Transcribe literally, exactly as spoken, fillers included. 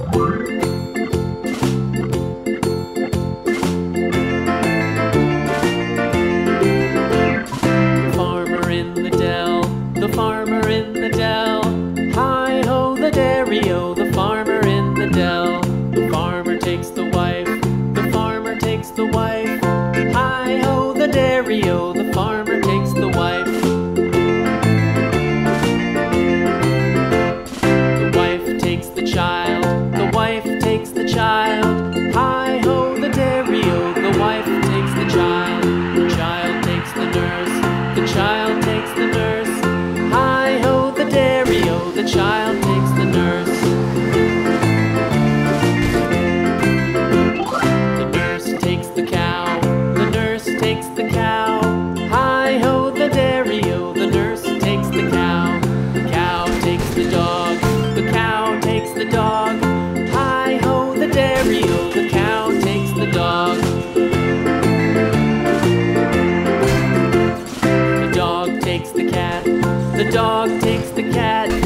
Farmer in the dell, the farmer in the dell. Hi-ho, the dairy-o, the farmer in the dell. The farmer takes the wife, the farmer takes the wife. Hi-ho, the dairy-o, the farmer takes the wife. The wife takes the child, the wife takes the child. Hi-ho, the dairy-o, the wife takes the child. The child takes the nurse, the child takes the nurse. Hi-ho, the dairy-o, the child takes the nurse. The nurse takes the cow, the nurse takes the cow. Hi-ho, the dairy-o, the nurse takes the cow. The cow takes the dog, the cow takes the dog. Hi-ho, the dairy-o, the cow takes the dog. The dog takes the cat, the dog takes the cat.